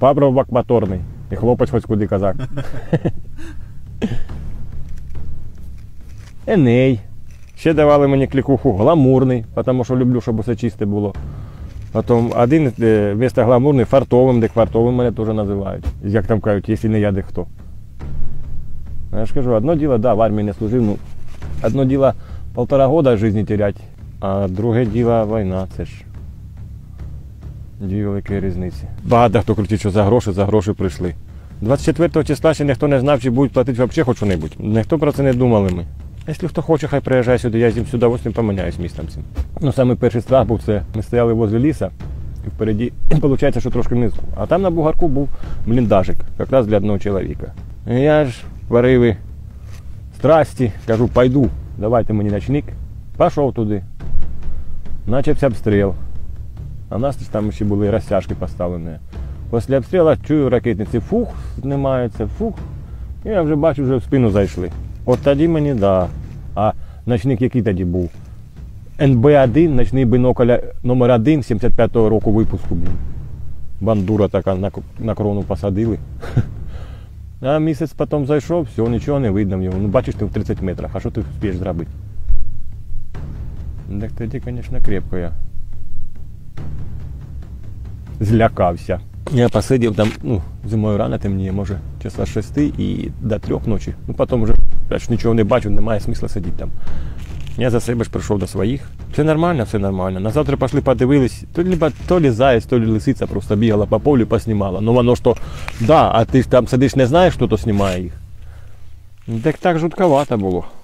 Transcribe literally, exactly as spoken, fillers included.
Папробок моторний. І хлопець хоч куди казак. Еней. Ще давали мені клікуху гламурний, тому що люблю, щоб усе чисте було. Потім один вместо гламурний фартовим, де квартовим мене теж називають. Як там кажуть, якщо не я, де хто. Я ж кажу, одно діло, да, в армії не служив, ну, одно діло полтора года життя терять, а друге діло війна, це ж дві великі різниці. Багато хто кричить, що за гроші, за гроші прийшли. двадцять четвертого числа ще ніхто не знав, чи будуть платити взагалі хоч що-небудь. Ніхто про це не думали ми. Якщо хто хоче, хай приїжджає сюди, я з ним з удовольствием поміняюсь містом цим. Ну, самий перший страх був це, ми стояли возле ліса, і впереді, виходить, що трошки внизу. А там на бугарку був бліндажик, якраз для одного чоловіка. І я ж варивий страсті, кажу, пойду, давайте мені ночник. Пішов туди. Начався обстріл. А у нас там ще були розтяжки поставлені. Після обстрілу чую ракетниці, фух, знімаються, фух. І я вже бачу, вже в спину зайшли. От тоді мені, да. А ночник який тоді був? ен бе один, ночний бінокль номер один, сімдесят п'ятого року випуску. Бандура така, на, на крону посадили. А місяць потім зайшов, все, нічого не видно в нього. Ну бачиш, ти в тридцять метрах, а що ти встигнеш зробити? Так тоді, звісно, крепко я злякався. Я посидів там, ну, зимою рано темніє, може, часа шести і до трьох ночі. Ну, потім вже нічого не бачу, немає смисла сидіти там. Я за себе ж прийшов до своїх. Все нормально, все нормально. На завтра пішли, подивились, то лі, то лі заяць, то лі лисиця просто бігала по полю, поснімала. Ну воно ж то, да, а ти ж там сидиш, не знаєш, хто то знімає їх. Так так жутковато було.